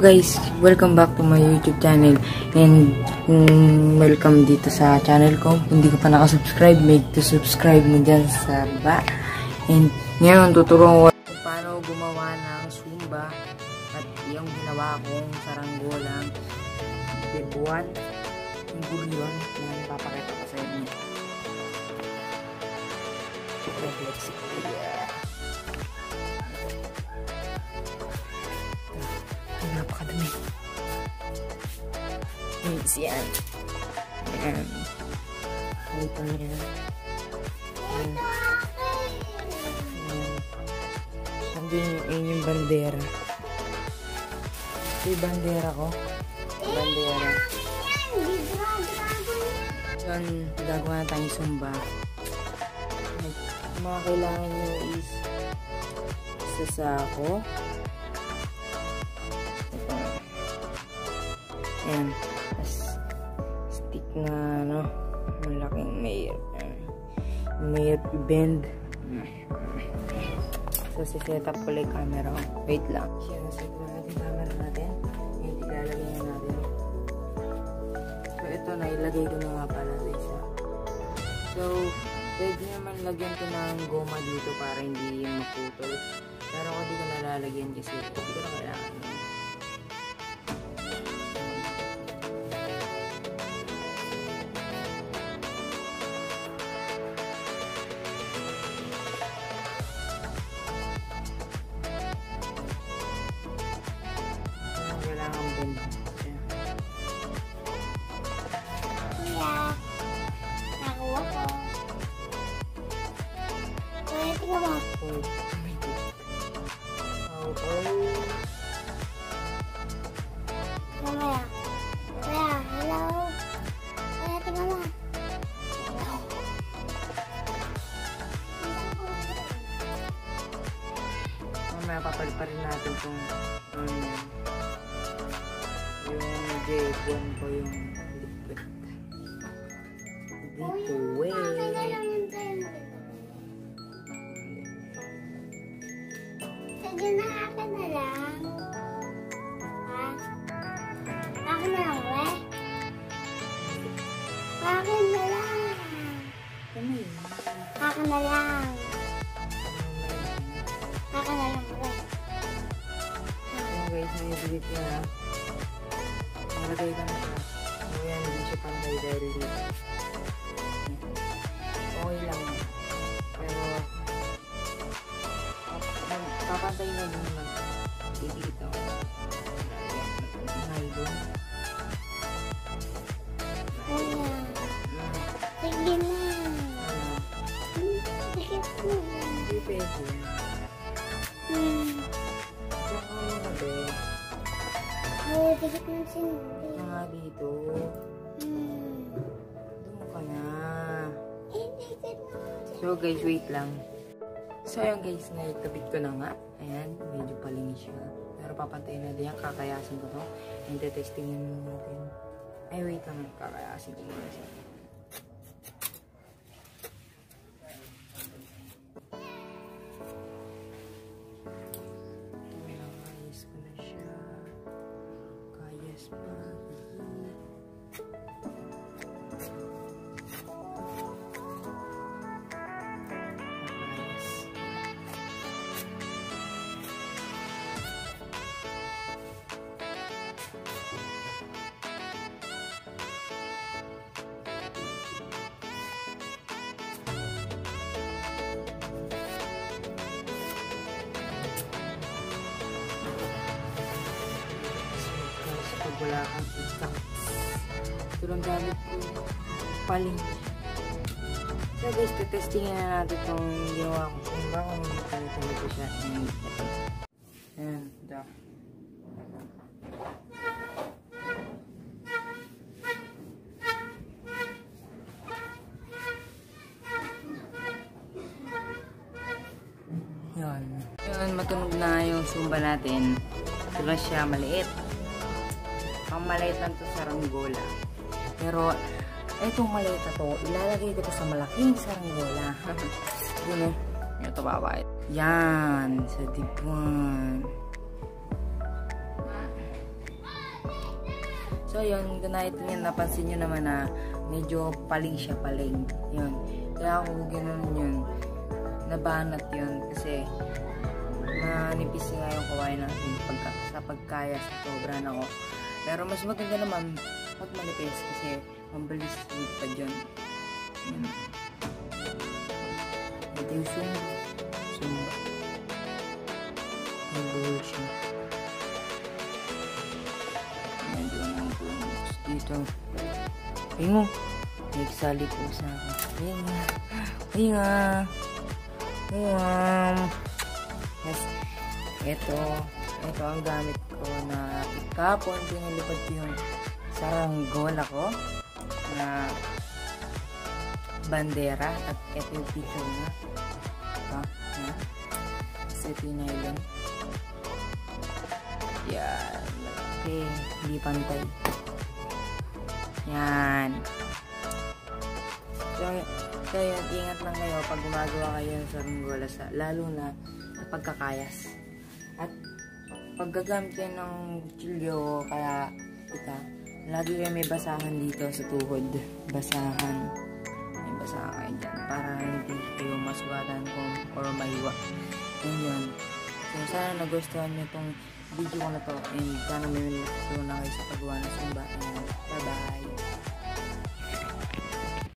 guys, welcome back to my YouTube channel and welcome dito sa channel ko. Kung hindi ka pa nakasubscribe, make to subscribe mo dyan sa baba. And ngayon, tuturuan ko kung paano gumawa ng Zumba at yung ginawa kong saranggolang bibuan, yung gulyon. Yan, papakita ko sa inyo. Let's go. Napakadami. Yes, yan. Ayan. Ito na yan. Ayan yung bandera. Ito yung bandera ko. Bandera. Yan, gagawa na tayong Zumba. Mga kailangan nyo is sasako. Ayan. Stick na, ano, malaking may bend. So, siset up ko lang yung camera. Wait lang. Siya, naset na natin yung camera natin. Ngayon, ilalagay na natin. So, ito na, ilagay ko na nga pala sa isa. So, pwede naman lagyan ko ng goma dito para hindi maputol. Pero ako di ko nalalagyan kasi hindi ko na kailangan. Mamaya papaliparin natin kung yung J1 ko yung liquid. Dito, Sige na, akin na lang. Ha? Akin na lang, we? Akin na lang. Akin na lang. Akin na lang, we? Ayan guys, nai-delete niya na. Malagay ka na siya. So yan, hindi siya pantay dahil dito. Okay lang. Pero papantay na din naman. Dito. Nylon. Ayan. Sige na. Sige po. Hindi pwede. Diyan ka muna ba? Oo, dikit ng sindi. Nga dito. Doon ka na. So guys, wait lang. So ayun guys, naitabit ko na nga. Ayan, medyo palinis siya. Pero papantayin natin yan, kakayasin ko to. And testingin natin. Ay, wait lang, kakayasin ko muna siya. Ayos ko na siya. Kayas pa. Wala kang itak. Ito lang gamit ko. Paling. So guys, testingin na natin itong ginawa ko. Kung ba kung tuloy ko siya. Ayan, ito. Yan. Yun, matunog na yung Zumba natin. Ito lang siya, maliit. Ang maliit lang ito saranggola. Pero, itong maliit na to, ilalagay ko sa malaking saranggola. Yun eh. Ito babae. Yan. Sa dibuan. So, yun, kung nakita niyo, napansin nyo naman na medyo paling siya, paling. Yun. Kaya ako ganoon yun, nabanat yun kasi manipis nga yung kawain natin sa pagkaya sa sobra na ako. Pero mas maganda naman pag manipis kasi mabilis pa dyan. Yun. Ito yung sumba. Mabuhol siya. Dito. Ayun mo. Nagsali po sa akin. Ayun nga. Ayun nga. Yes. Ito ang gamit ko na kapon. Pinalipad ko yung saranggola ko na bandera. At ito yung picture na. Ito. Yan. Kasi pinailan. Yan. Okay. Hindi pantay. Yan. So yun, ingat lang kayo pag gumagawa kayo ng saranggola lalo na sa pagkakayas. At pag gagamit kayo ng kutsilyo kaya ita, lagi kayo may basahan dito sa tuhod. Basahan. May basahan kayo dyan para hindi kayo masugatan or mahiwa. Yun. So sana nagustuhan nyo itong video ko na to and sana may natutunan kayo sa paggawa ng sumba. Bye bye!